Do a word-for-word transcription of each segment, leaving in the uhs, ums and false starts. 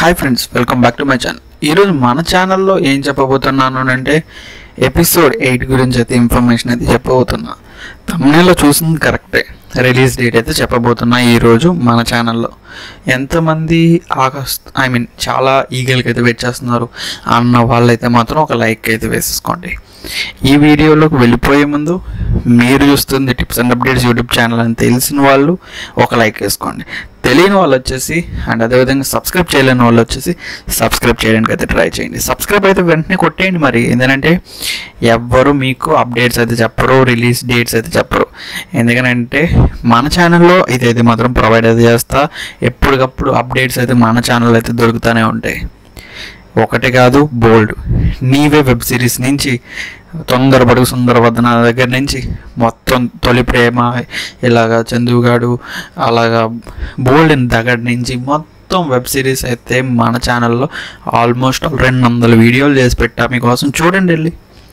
Hi friends, welcome back to my channel. ఈరోజు మన ఛానల్లో ఏం చెప్పబోతున్నాను అంటే ఎపిసోడ్ ఎయిట్ గురించి అయితే ఇన్ఫర్మేషన్ అయితే చెప్పబోతున్నా. తమ్మునేలో చూసింది కరెక్టే, రిలీజ్ డేట్ అయితే చెప్పబోతున్నా ఈరోజు మన ఛానల్లో. ఎంతమంది ఆగస్ట్ ఐ మీన్ చాలా ఈగల్కి అయితే వెయిట్ చేస్తున్నారు అన్న వాళ్ళైతే మాత్రం ఒక లైక్ అయితే వేసేసుకోండి. ఈ వీడియోలోకి వెళ్ళిపోయే ముందు మీరు చూస్తుంది tips and updates YouTube channel అని తెలిసిన వాళ్ళు ఒక లైక్ వేసుకోండి. తెలియని వాళ్ళు వచ్చేసి అండ్ అదేవిధంగా సబ్స్క్రైబ్ చేయలేని వాళ్ళు వచ్చేసి సబ్స్క్రైబ్ చేయడానికి అయితే ట్రై చేయండి. సబ్స్క్రైబ్ అయితే వెంటనే కొట్టేయండి. మరి ఎందుకంటే ఎవ్వరు మీకు అప్డేట్స్ అయితే చెప్పరు, రిలీజ్ డేట్స్ అయితే చెప్పరు. ఎందుకంటే మన ఛానల్లో ఇదైతే మాత్రం ప్రొవైడ్ అయితే చేస్తా. ఎప్పటికప్పుడు అప్డేట్స్ అయితే మన ఛానల్ అయితే దొరుకుతూనే ఉంటాయి. ఒకటి కాదు బోల్డ్, నీవే వెబ్ సిరీస్ నుంచి తొందరపడు సుందరవదన దగ్గర నుంచి మొత్తం తొలి ప్రేమ, ఇలాగా చందుగాడు, అలాగా బోల్డ్ ఇన్ దగ్గర నుంచి మొత్తం వెబ్ సిరీస్ అయితే మన ఛానల్లో ఆల్మోస్ట్ రెండు వందల వీడియోలు చేసి పెట్టా మీకోసం. చూడండి, వెళ్ళి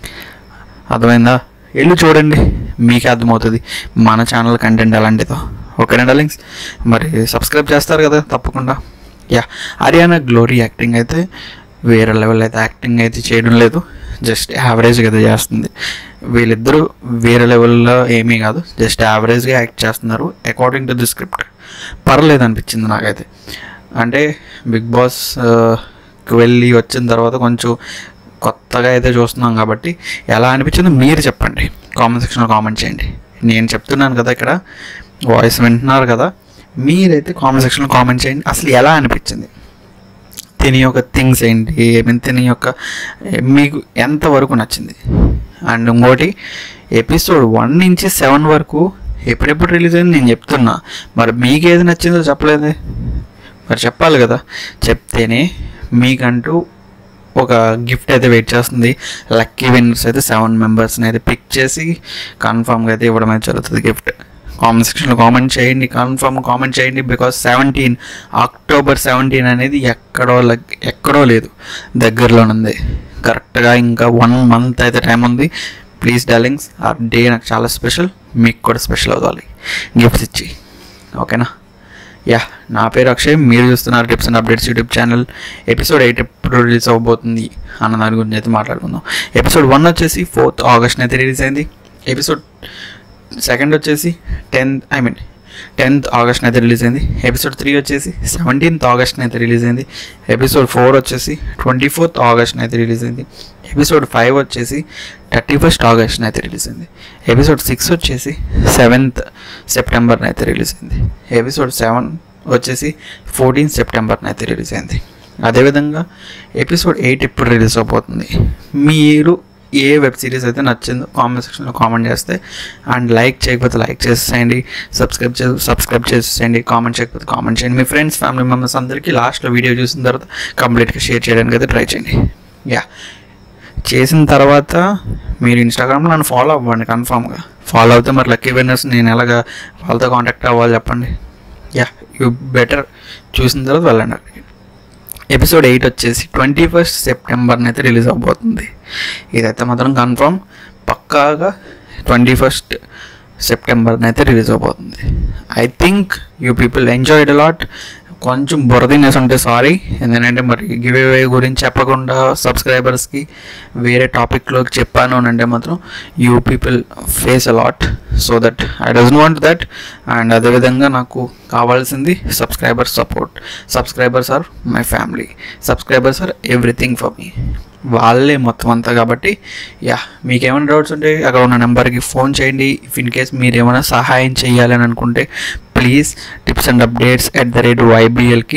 అర్థమైందా? వెళ్ళి చూడండి, మీకే అర్థమవుతుంది మన ఛానల్ కంటెంట్ ఎలాంటిదో. ఓకేనా డార్లింగ్స్? మరి సబ్స్క్రైబ్ చేస్తారు కదా తప్పకుండా. యా, అరియానా గ్లోరీ యాక్టింగ్ అయితే వేరే లెవెల్ అయితే యాక్టింగ్ అయితే చేయడం లేదు, జస్ట్ యావరేజ్గా అయితే చేస్తుంది. వీళ్ళిద్దరూ వేరే లెవెల్లో ఏమీ కాదు, జస్ట్ యావరేజ్గా యాక్ట్ చేస్తున్నారు అకార్డింగ్ టు ది స్క్రిప్ట్. పర్లేదు అనిపించింది నాకైతే. అంటే బిగ్ బాస్కి వెళ్ళి వచ్చిన తర్వాత కొంచెం కొత్తగా అయితే చూస్తున్నాం కాబట్టి ఎలా అనిపించిందో మీరు చెప్పండి, కామెంట్ సెక్షన్లో కామెంట్ చేయండి. నేను చెప్తున్నాను కదా, ఇక్కడ వాయిస్ వింటున్నారు కదా, మీరైతే కామెంట్ సెక్షన్లో కామెంట్ చేయండి అసలు ఎలా అనిపించింది, తిని యొక్క థింగ్స్ ఏంటి, ఏమైనా తిని యొక్క మీకు ఎంతవరకు నచ్చింది. అండ్ ఇంకోటి, ఎపిసోడ్ వన్ నుంచి సెవెన్ వరకు ఎప్పుడెప్పుడు రిలీజ్ అయింది నేను చెప్తున్నా, మరి మీకు ఏది నచ్చిందో చెప్పలేదే. మరి చెప్పాలి కదా, చెప్తేనే మీకంటూ ఒక గిఫ్ట్ అయితే వెయిట్ చేస్తుంది. లక్కీ విన్నర్స్ అయితే సెవెన్ మెంబర్స్ని అయితే పిక్ చేసి కన్ఫామ్గా అయితే ఇవ్వడం అయితే జరుగుతుంది గిఫ్ట్. కామెంట్ సెక్షన్లో కామెంట్ చేయండి, కన్ఫర్మ్ కామెంట్ చేయండి. బికాస్ సెవెంటీన్ అక్టోబర్ సెవెంటీన్ అనేది ఎక్కడో ఎక్కడో లేదు, దగ్గరలో ఉంది. కరెక్ట్గా ఇంకా వన్ మంత్ అయితే టైం ఉంది. ప్లీజ్ డార్లింగ్స్, ఆ డే నాకు చాలా స్పెషల్, మీకు కూడా స్పెషల్ అవ్వాలి గిఫ్ట్స్ ఇచ్చి. ఓకేనా? యా, నా పేరు అక్షయ్, మీరు చూస్తున్నారు tips and updates YouTube channel. Episode eight ఎప్పుడు రిలీజ్ అవ్వబోతుంది అన్న దాని గురించి అయితే మాట్లాడుకుందాం. ఎపిసోడ్ వన్ వచ్చేసి ఫోర్త్ ఆగస్ట్ని అయితే రిలీజ్ అయింది. ఎపిసోడ్ సెకండ్ వచ్చేసి టెన్త్ ఐ మీన్ టెన్త్ ఆగస్ట్ని అయితే రిలీజ్ అయింది. ఎపిసోడ్ త్రీ వచ్చేసి సెవెంటీన్త్ ఆగస్ట్ని అయితే రిలీజ్ అయింది. ఎపిసోడ్ ఫోర్ వచ్చేసి ట్వంటీ ఫోర్త్ ఆగస్ట్ని అయితే రిలీజ్ అయింది. ఎపిసోడ్ ఫైవ్ వచ్చేసి థర్టీ ఫస్ట్ ఆగస్ట్ని అయితే రిలీజ్ అయింది. ఎపిసోడ్ సిక్స్ వచ్చేసి సెవెంత్ సెప్టెంబర్ని అయితే రిలీజ్ అయింది. ఎపిసోడ్ సెవెన్ వచ్చేసి ఫోర్టీన్త్ సెప్టెంబర్ని అయితే రిలీజ్ అయింది. అదేవిధంగా ఎపిసోడ్ ఎయిట్ ఇప్పుడు రిలీజ్ అవబోతుంది. మీరు ఏ వెబ్ సిరీస్ అయితే నచ్చిందో కామెంట్ సెక్షన్లో కామెంట్ చేస్తే, అండ్ లైక్ చేయకపోతే లైక్ చేసేయండి, సబ్స్క్రైబ్ చే సబ్స్క్రైబ్ చేసేయండి, కామెంట్ చేయకపోతే కామెంట్ చేయండి. మీ ఫ్రెండ్స్ ఫ్యామిలీ మెంబర్స్ అందరికీ లాస్ట్లో వీడియో చూసిన తర్వాత కంప్లీట్గా షేర్ చేయడానికి అయితే ట్రై చేయండి. యా, చేసిన తర్వాత మీరు ఇన్స్టాగ్రామ్లో నన్ను ఫాలో అవ్వండి కన్ఫామ్గా. ఫాలో అవుతే మరి లక్కీ విన్నర్స్ నేను ఎలాగా వాళ్ళతో కాంటాక్ట్ అవ్వాలి చెప్పండి. యా, యూ బెటర్ చూసిన తర్వాత వెళ్ళండి అక్కడికి. ఎపిసోడ్ ఎయిట్ వచ్చేసి ట్వంటీ ఫస్ట్ సెప్టెంబర్ని అయితే రిలీజ్ అవబోతుంది. ఇదైతే మాత్రం కన్ఫర్మ్, పక్కాగా ట్వంటీ ఫస్ట్ సెప్టెంబర్ని అయితే రిలీజ్ అవబోతుంది. I think you people enjoyed a lot. కొంచెం బురదనేసి ఉంటే సారీ, ఎందుకంటే మరి గివ్ అవే గురించి చెప్పకుండా సబ్స్క్రైబర్స్కి వేరే టాపిక్లోకి చెప్పాను అని అంటే మాత్రం you people face a lot, so that I doesn't want that. And అదేవిధంగా నాకు కావాల్సింది subscribers support. Subscribers are my family, subscribers are everything for me, వాళ్ళే మొత్తం అంతా. కాబట్టి యా, మీకు ఏమైనా డౌట్స్ ఉంటే అక్కడ ఉన్న నెంబర్కి ఫోన్ చేయండి. ఇఫ్ ఇన్ కేస్ మీరు ఏమైనా సహాయం చేయాలని అనుకుంటే please tips and updates at the rate వైబిఎల్కి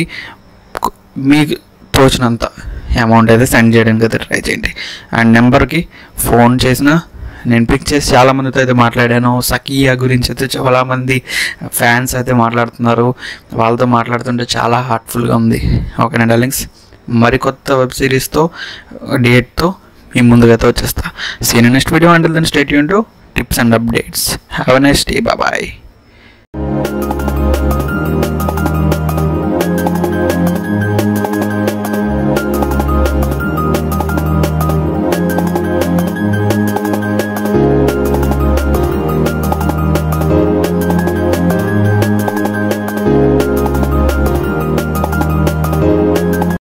మీకు తోచినంత అమౌంట్ అయితే సెండ్ చేయడానికి అయితే ట్రై చేయండి. అండ్ నెంబర్కి ఫోన్ చేసిన నేను పిక్ చేసి చాలామందితో అయితే మాట్లాడాను. సకియా గురించి అయితే చాలామంది ఫ్యాన్స్ అయితే మాట్లాడుతున్నారు, వాళ్ళతో మాట్లాడుతుంటే చాలా హార్ట్ఫుల్గా ఉంది. ఓకేనా డార్లింగ్స్? మరికొత్త వెబ్ సిరీస్తో డేట్తో మీ ముందుకైతే వచ్చేస్తా. See you next video. Until then stay tuned to tips and updates. Have a nice day. Bye bye.